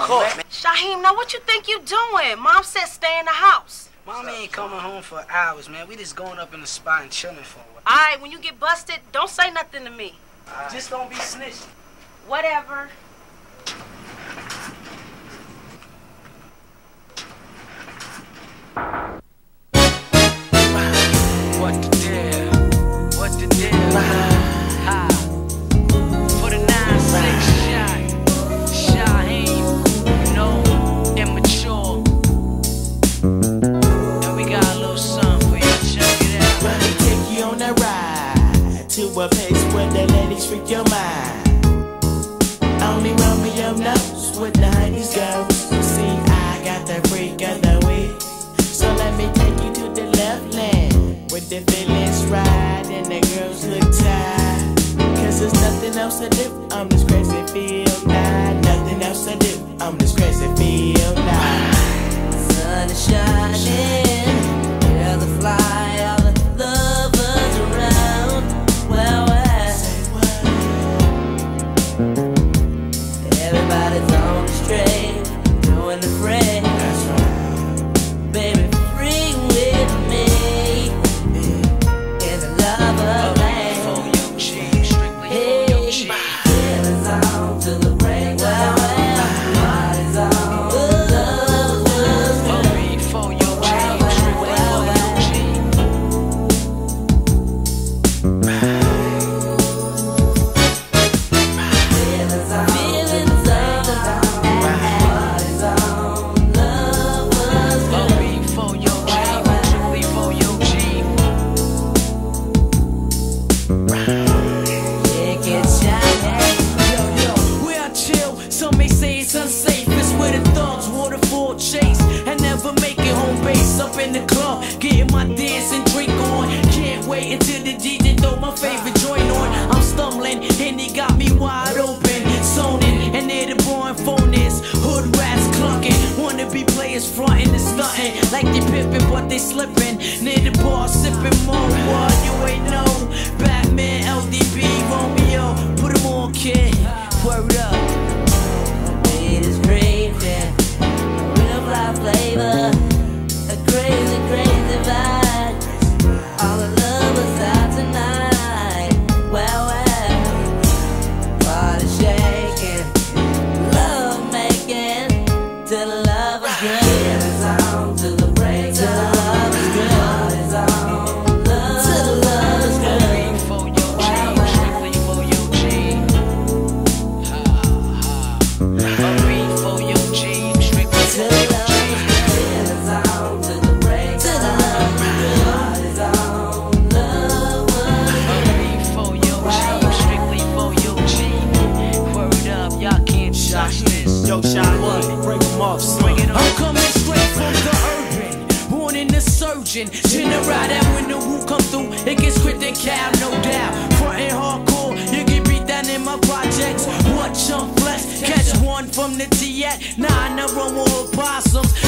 caught, man. Shyheim, now what you think you doing? Mom said stay in the house. Mommy ain't coming home for hours, man. We just going up in the spot and chilling for a while. All right, when you get busted, don't say nothing to me. Right. Just don't be snitching. Whatever. What the deal? What the deal? Ha. For the 9-6 shot. Shyheim, you know, Immature. And we got a little something for you. Check it out. Let me take you on a ride to a place where the ladies freak your mind. Only Romeo knows what the honeys go. See, I got the freak of the week. So let me take you to the left land, where the feelings ride and the girls look tired. Cause there's nothing else to do, I'm this crazy feel now. Nothing else to do, I'm this crazy feel now. Sun is shining, girls are fly, all the lovers around. Well, everybody's on the straight, doing the fray. That's right. Baby, free with me in the lover lane. For your cheek, strictly for your cheek. Feelings on to the break. Well, body's on. Hurry for your cheek, strictly for your cheek. Feelings on. Feelings on. Body's on. Lovers. Hurry for your cheek, strictly for your cheek. It gets shiny. Yo, where I chill, some may say it's unsafe. It's where the thugs waterfall chase and never make it home base. Up in the club, getting my dance and drink on. Can't wait until the DJ throw my favorite joint on. I'm stumbling and he got me wide open, zoning, and there the boy phone is. Hood rats clucking, wanna be players frontin' and stuntin', like they pimpin' but they slippin'. Near the bar sippin' more, what you ain't know. Batman, LDB, Romeo, put 'em on, kid. Word up. It is crazy, real fly flavor, a crazy, crazy vibe. All the lovers out tonight. Well, party shaking, love making, till the love is good. Feelings on to the break, till the love is good. Party's on, love, till the love is good. Hurry for your cheek, strictly for your cheek. Ha ha. Hurry for your cheek, strictly for Till the your love is cheek. good. Feelings on to the break, till the love is good. Party's on, love, Hurry for your cheek, strictly for your cheek. Word up, y'all can't stop this. Yo, Shyheim, break 'em off, son. Bring it on. I'm coming straight from the urban, born in the surgeon. General that when the woo come through, it gets critical, no doubt. Frontin' hardcore, you get beat down in my projects. What chump flesh? Catch one from the T-at, nah, no more opossums.